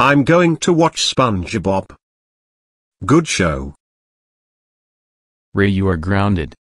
I'm going to watch SpongeBob. Good show. Ray, you are grounded.